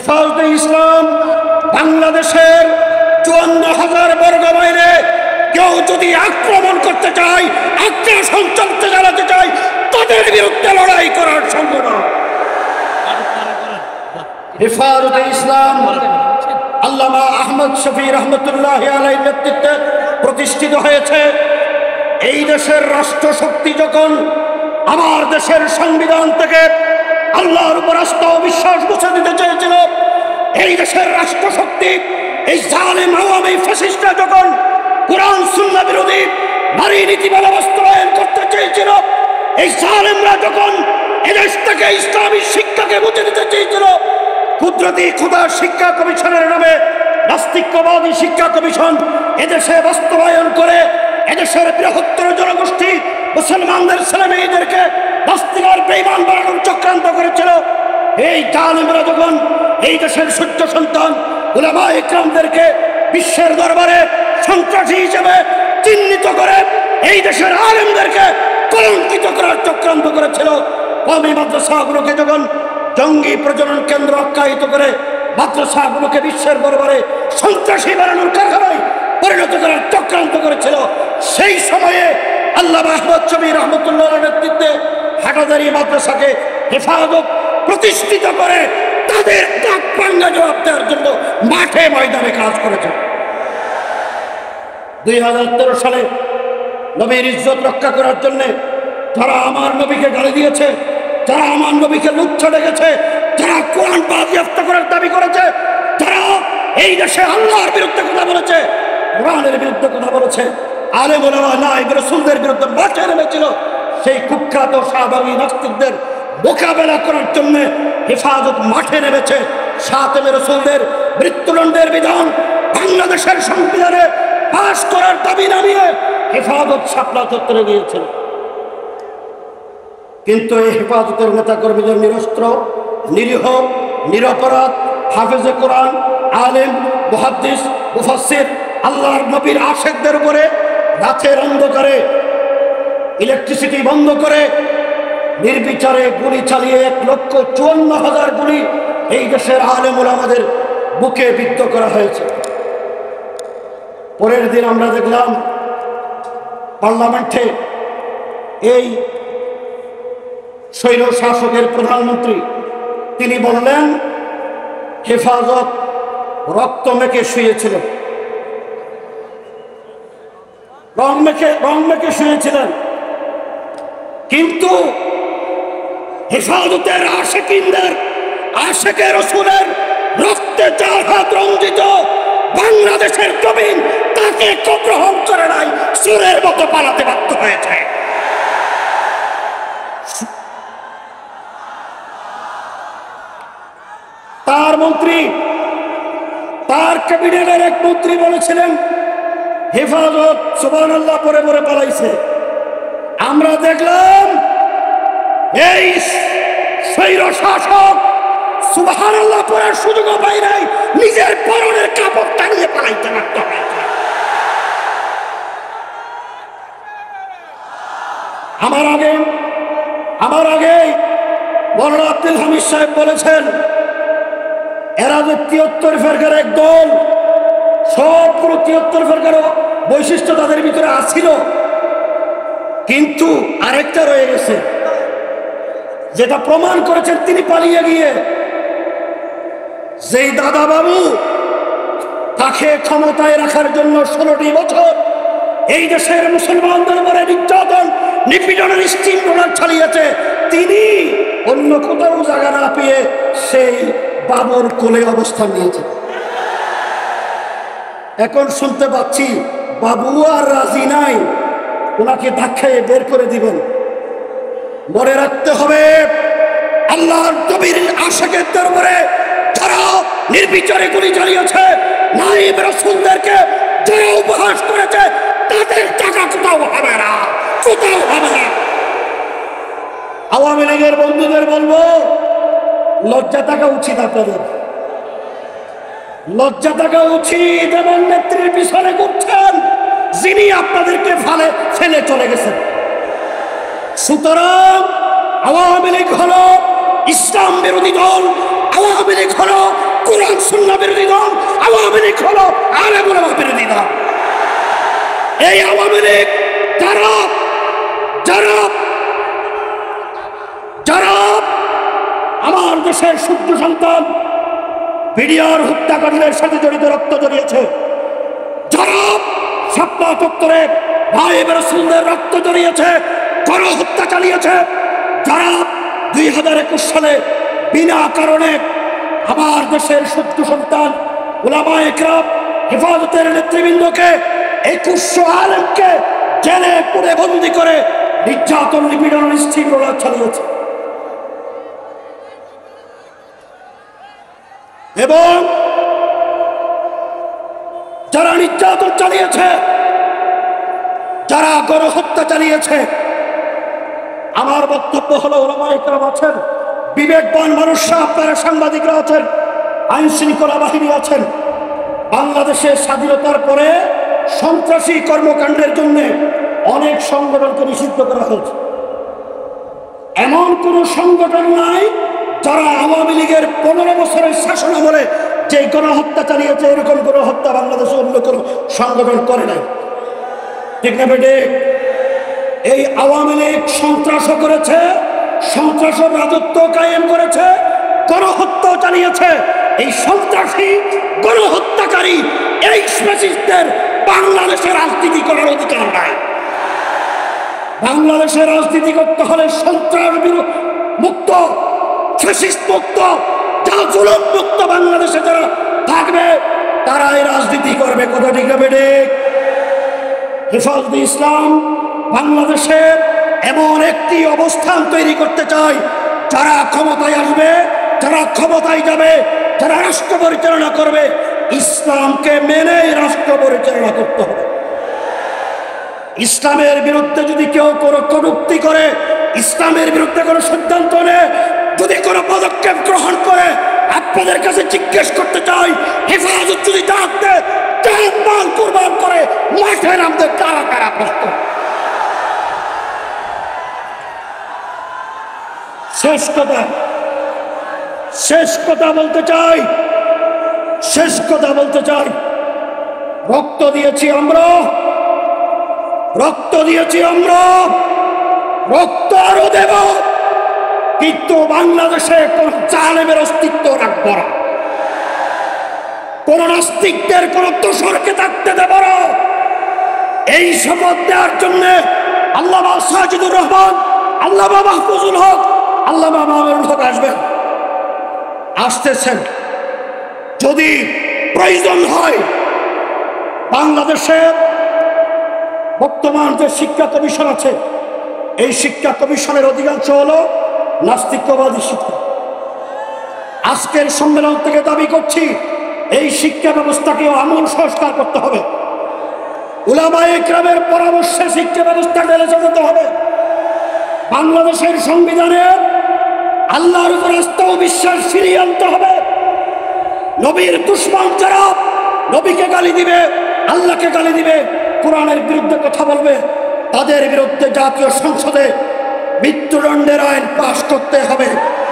হেফাজতে ইসলাম বাংলাদেশের ৫৪,০০০ বর্গ মাইলে কেউ যদি আক্রমণ করতে চায়, আগ্রাসন চালাতে চায়, তাদের বিরুদ্ধে লড়াই করার সংগঠন হেফাজতে ইসলাম আল্লামা আহমদ শফি রহমতুল্লাহ আলাইহির নেতৃত্বে প্রতিষ্ঠিত হয়েছে। এই দেশের রাষ্ট্রশক্তি যখন আমার দেশের সংবিধান থেকে আল্লাহর উপর আস্থা ও বিশ্বাস মুছে দিতে চেয়েছিল, এই দেশের রাষ্ট্রশক্তি এই জালেম আওয়ামী ফ্যাসিস্টরা যখন কোরআন সুন্নাহ বিরোধী নারী নীতিমালা বাস্তবায়ন করতে চেয়েছিল, এই জালেমরা যখন এদেশ থেকে ইসলামী শিক্ষাকে মুছে দিতে চেয়েছিল, কুদরতি খোদা শিক্ষা কমিশনের নামে নাস্তিক্যবাদী শিক্ষা কমিশন এদেশে বাস্তবায়ন করে এদেশের বৃহত্তর জনগোষ্ঠী মুসলমানদের ছেলে মেয়েদেরকে নাস্তিক আর বেঈমান বানানোর চক্রান্ত করেছিল। এই জালেমরা যখন এই দেশের সূর্য সন্তান উলামা ইকরামদেরকে বিশ্বের দরবারে সন্ত্রাসী হিসেবে চিহ্নিত করে এই দেশের আলেমদেরকে কলঙ্কিত করার চক্রান্ত করেছিল, কওমি মাদ্রাসাগুলোকে যখন জঙ্গি প্রজনন কেন্দ্র আখ্যায়িত করে মাদ্রাসাগুলোকে বিশ্বের দরবারে সন্ত্রাসী বানানোর কারখানায় পরিণত করার চক্রান্ত করেছিল, সেই সময়ে আল্লামা আহমদ শফি রহমতুল্লাহর নেতৃত্বে হাটাজারি মাদ্রাসাকে হেফাজত প্রতিষ্ঠিত করে তাদের দাগ ভাঙা জবাব দেওয়ার জন্য মাঠে ময়দানে কাজ করেছে। ২০১৩ সালে নবীর ইজ্জত রক্ষা করার জন্য যারা আমার নবীকে গালি দিয়েছে, যারা আমার নবীকে লুচ্ছা ডেকেছে, যারা কোরআন বাজেয়াপ্ত করার দাবি করেছে, যারা এই দেশে আল্লাহর বিরুদ্ধে কথা বলেছে, কোরআনের বিরুদ্ধে কথা বলেছে, আলেম ওলামা নায়েব রাসূলদের বিরুদ্ধে মাঠে নেমেছিল, সেই কুখ্যাত শাহবাগী নাস্তিকদের মোকাবেলা করার জন্য হেফাজত মাঠে নেমেছে। শাতেমে রাসূলদের মৃত্যুদণ্ডের বিধান বাংলাদেশের সংবিধানে পাস করার দাবি নামিয়ে হেফাজত শাপলা চত্বরে গিয়েছিল। কিন্তু এই হেফাজতের নেতাকর্মীদের নিরস্ত্র, নিরীহ, নিরপরাধ হাফেজে কোরআন, আলেম, মুহাদ্দিস, মুফাসসির, আল্লাহর নবীর আশেকদের উপরে রাতের অন্ধকারে ইলেকট্রিসিটি বন্ধ করে নির্বিচারে গুলি চালিয়ে ১,৫৪,০০০ গুলি এই দেশের আলেম ওলামাদের বুকে বিদ্ধ করা হয়েছে। পরের দিন আমরা দেখলাম পার্লামেন্টে এই স্বৈর শাসকের প্রধানমন্ত্রী তিনি বললেন হেফাজত রক্ত মেখে শুয়েছিল, রং মেখে শুয়েছিলেন, কিন্তু হেফাজতের আশেকিনদের আশেকে রাসূলের রক্তে যার হাত রঞ্জিত বাংলাদেশের জমিন তাকে গ্রহণ করে নাই, সুরের মতো পালাতে বাধ্য হয়েছে। তার মন্ত্রী, তার ক্যাবিনেটের এক মন্ত্রী বলেছিলেন হেফাজত সুবহানাল্লাহ পরে পরে পালাইছে। আমরা দেখলাম এই স্বৈর শাসক সুবহানাল্লাহ পড়ার সুযোগও পায় নাই, নিজের পরনের কাপড় টানিয়ে পালাইতে বাধ্য হয়েছে। আমার আগে মওলানা আব্দুল হামিদ সাহেব বলেছেন এরা যে ৭৩ ফেরকার এক দল, সবগুলো ৭৩ ফেরকার বৈশিষ্ট্য তাদের ভিতরে আছিল, কিন্তু আরেকটা রয়ে গেছে যেটা প্রমাণ করেছেন তিনি পালিয়ে গিয়ে। যেই দাদা বাবু তাকে ক্ষমতায় রাখার জন্য ১৬টি বছর এই দেশের মুসলমানদের উপরে নির্যাতন নিপীড়নের স্টিম রোলার চালিয়েছে, তিনি অন্য কোথাও জায়গা না পেয়ে সেই বাবুর কোলে অবস্থান নিয়েছে। এখন শুনতে পাচ্ছি বাবু আর রাজি নাই, ওনাকে ধাক্কায় বের করে দিবেন। মনে রাখতে হবে আল্লাহর নবীর আশিকের দরবারে যারা নির্বিচারে গুলি চালিয়েছে, নায়েব রাসূলদেরকে যারা উপহাস করেছে, তাদের টাকা কোথাও হবে না, কোথাও হবে না। আওয়ামী লীগের বন্ধুদের বলবো লজ্জা থাকা উচিত, আপনাদের লজ্জা থাকা উচিত। এবং নেত্রীর পিছনে ঘুরছেন যিনি আপনাদেরকে ফেলে চলে গেছেন। সুতরাং আওয়ামী লীগ হলো ইসলাম বিরোধী দল, আওয়ামী লীগ হলো সুন্নাহ বিরোধী দল আওয়ামী লীগ হলো আলেম ওলামা বিরোধী দল। এই আওয়ামী লীগ যারা যারা যারা আমার দেশের সূর্য সন্তান বিডিআর হত্যাকাণ্ডের সাথে জড়িত রক্ত জড়িয়েছে, যারা শাপলা চত্বরে ভাই রাসূলদের রক্ত জড়িয়েছে, গণহত্যা চালিয়েছে, যারা 2021 সালে বিনা কারণে আমার দেশের সূর্য সন্তান উলামায়ে কেরাম হেফাজতের নেতৃবৃন্দকে 2100 আলেমকে জেলে পুরে বন্দী করে নির্যাতন নিপীড়ন নিষ্ঠুরতা চালিয়েছে, এবং যারা নির্যাতন চালিয়েছে, যারা গণহত্যা চালিয়েছে, আমার বক্তব্য হলো ওলামায়ে কেরাম আছেন, বিবেকবান মানুষরা, আপনারা সাংবাদিকরা আছেন, আইন শৃঙ্খলা বাহিনী আছেন, বাংলাদেশের স্বাধীনতার পরে সন্ত্রাসী কর্মকাণ্ডের জন্য অনেক সংগঠনকে নিষিদ্ধ করা হয়েছে। এমন কোন সংগঠন নাই যারা আওয়ামী লীগের 15 বছরের শাসন আমলে যে গণহত্যা চালিয়েছে এরকম গণহত্যা বাংলাদেশে অন্য কোনো সংগঠন করে নাই। ঠিক না বেটে? এই আওয়ামী লীগ সন্ত্রাসও করেছে, সন্ত্রাসের রাজত্ব কায়েম করেছে, গণহত্যা চালিয়েছে। এই সন্ত্রাসী গণহত্যাকারী এই ফ্যাসিস্টদের বাংলাদেশে রাজনীতি করার অধিকার নাই। বাংলাদেশে রাজনীতি করতে হলে সন্ত্রাস মুক্ত, ফ্যাসিস্ট মুক্ত, যারা জুলুম মুক্ত বাংলাদেশে যারা থাকবে তারাই রাজনীতি করবে। কথা ঠিক না বেটে? হেফাজতে ইসলাম বাংলাদেশের এমন একটি অবস্থান তৈরি করতে চায়, যারা ক্ষমতায় আসবে, যারা ক্ষমতায় যাবে, যারা রাষ্ট্র পরিচালনা করবে, ইসলামকে মেনেই রাষ্ট্র পরিচালনা করতে হবে। ইসলামের বিরুদ্ধে যদি কেউ কোনো কটূক্তি করে, ইসলামের বিরুদ্ধে কোনো সিদ্ধান্ত নেয়, যদি কোনো পদক্ষেপ গ্রহণ করে, আপনাদের কাছে জিজ্ঞেস করতে চাই, হেফাজত যদি ডাকতে জান কুরবান করে মাঠে নামতে কারা কারা প্রস্তুত? শেষ কথা বলতে চাই, রক্ত দিয়েছি আমরা, রক্ত আরো দেব, কিন্তু বাংলাদেশে কোন জালেমের অস্তিত্ব রাখবো না, কোন নাস্তিকদের কোন দোসরকে থাকতে দেব না। এই শপথ দেওয়ার জন্য আল্লামা সাজিদুর রহমান, আল্লামা মাহফুজুল হক, আল্লামা মামুনুল হক আসতেছেন। যদি প্রয়োজন হয় বাংলাদেশে বর্তমান যে শিক্ষা কমিশন আছে, এই শিক্ষা কমিশনের অধিকাংশ হলো নাস্তিকবাদী শিক্ষা। আজকের সম্মেলন থেকে দাবি করছি, এই শিক্ষা ব্যবস্থাকে আমূল সংস্কার করতে হবে। উলামায়ে কেরামের পরামর্শে শিক্ষা ব্যবস্থা ঢেলে সাজাতে হবে। বাংলাদেশের সংবিধানে আল্লাহর উপর আস্থা ও বিশ্বাস ফিরিয়ে আনতে হবে। নবীর দুশমন যারা নবীকে গালি দিবে, আল্লাহকে গালি দিবে, কোরআনের বিরুদ্ধে কথা বলবে, তাদের বিরুদ্ধে জাতীয় সংসদে মৃত্যুদণ্ডের আইন পাশ করতে হবে।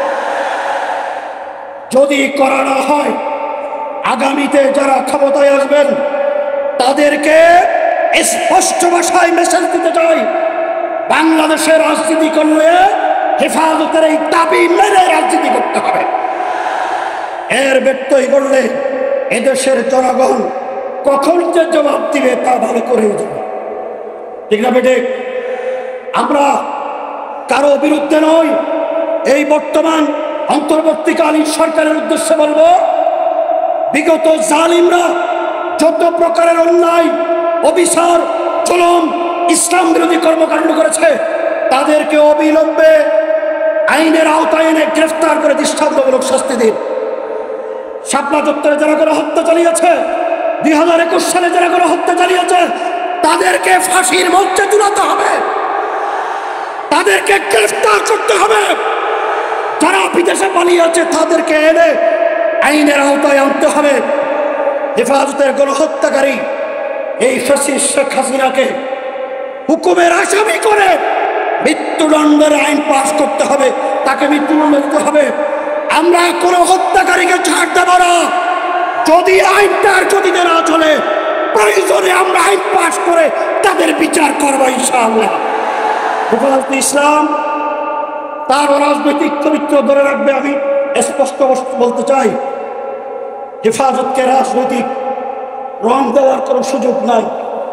যদি করা না হয়, আগামীতে যারা ক্ষমতায় আসবেন তাদেরকে স্পষ্ট ভাষায় মেসেজ দিতে চাই, বাংলাদেশের রাজনীতি করলে হেফাজতের এই দাবি মেনে রাজনীতি করতে হবে। এর ব্যত্যয় করলে এদেশের জনগণ কখন যে জবাব দিবে তা ভালো করে যাবে। ঠিক না বেটে? আমরা কারো বিরুদ্ধে নই। এই বর্তমান অন্তর্বর্তীকালীন সরকারের উদ্দেশ্যে বলবো, বিগত জালিমরা যত প্রকারের অন্যায়, অবিচার, জুলুম, ইসলাম বিরোধী কর্মকাণ্ড করেছে, তাদেরকে অবিলম্বে আইনের আওতায় এনে গ্রেফতার করে দৃষ্টান্তমূলক শাস্তি দিন। শাপলা চত্বরে যারা করে হত্যা চালিয়েছে, 2021 সালে যারা করে হত্যা চালিয়েছে, তাদেরকে ফাঁসির মঞ্চে ঝুলাতে হবে, তাদেরকে গ্রেফতার করতে হবে। যারা বিদেশে পালিয়ে আছে তাদেরকে এনে আইনের আওতায় আনতে হবে। হেফাজতের গণহত্যাকারী এই ফ্যাসিস্ট শেখ হাসিনাকে হুকুমের আসামি করে মৃত্যুদণ্ডের আইন পাশ করতে হবে, তাকে মৃত্যুদণ্ড দিতে হবে। আমরা কোনো হত্যাকারীকে ছাড় দেব না, যদি আইনটার গতিতে না চলে প্রয়োজনে আমরা আইন পাশ করে তাদের বিচার করবো ইনশাআল্লাহ। হেফাজতে ইসলাম তার রাজনৈতিক চরিত্র ধরে রাখবে। আমি স্পষ্ট বলতে চাই, হেফাজতকে রাজনৈতিক রং দেওয়ার কোনো সুযোগ নাই।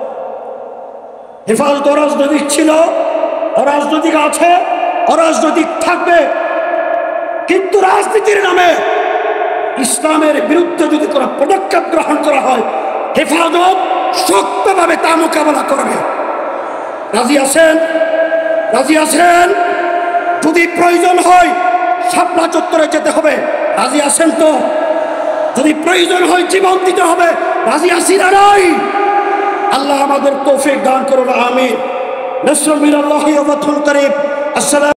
হেফাজত অরাজনৈতিক ছিল, অরাজনৈতিক আছে, অরাজনৈতিক থাকবে, কিন্তু রাজনীতির নামে ইসলামের বিরুদ্ধে যদি কোনো পদক্ষেপ গ্রহণ করা হয় হেফাজত শক্তভাবে তা মোকাবেলা করবে। রাজি আছেন? রাজি আছেন? যদি প্রয়োজন হয় শাপলা চত্বরে যেতে হবে, রাজি আছেন তো? যদি প্রয়োজন হয় জীবন দিতে হবে, রাজি আছি না নাই? আল্লাহ আমাদের তৌফিক দান করুন, আমিন। নাসরুল মিনাল্লাহি ওয়া ফাতহুন করিব। আসসালাম।